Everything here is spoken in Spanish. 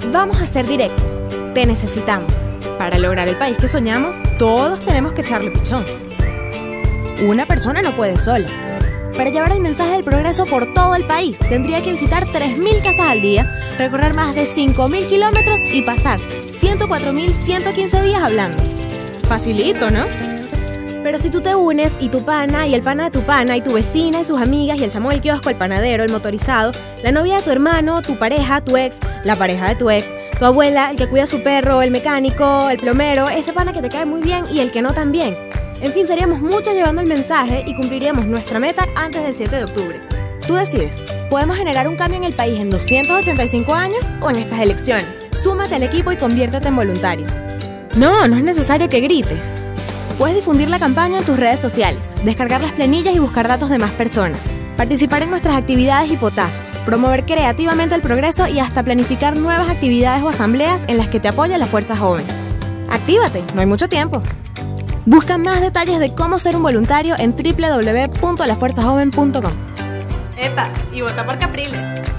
Vamos a ser directos. Te necesitamos. Para lograr el país que soñamos, todos tenemos que echarle pichón. Una persona no puede sola. Para llevar el mensaje del progreso por todo el país, tendría que visitar 3.000 casas al día, recorrer más de 5.000 kilómetros y pasar 104.115 días hablando. Facilito, ¿no? Pero si tú te unes y tu pana y el pana de tu pana y tu vecina y sus amigas y el chamo del kiosco, el panadero, el motorizado, la novia de tu hermano, tu pareja, tu ex, la pareja de tu ex, tu abuela, el que cuida a su perro, el mecánico, el plomero, ese pana que te cae muy bien y el que no tan bien. En fin, seríamos muchos llevando el mensaje y cumpliríamos nuestra meta antes del 7 de octubre. Tú decides, ¿podemos generar un cambio en el país en 285 años o en estas elecciones? Súmate al equipo y conviértete en voluntario. No es necesario que grites. Puedes difundir la campaña en tus redes sociales, descargar las planillas y buscar datos de más personas, participar en nuestras actividades y potazos, promover creativamente el progreso y hasta planificar nuevas actividades o asambleas en las que te apoya la Fuerza Joven. ¡Actívate! No hay mucho tiempo. Busca más detalles de cómo ser un voluntario en www.lafuerzajoven.com. ¡Epa! Y vota por Capriles.